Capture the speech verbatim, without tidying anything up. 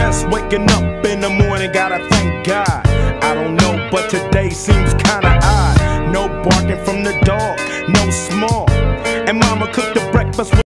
Just waking up in the morning, gotta thank God. I don't know, but today seems kinda odd. No barking from the dog, no small. And mama cooked the breakfast with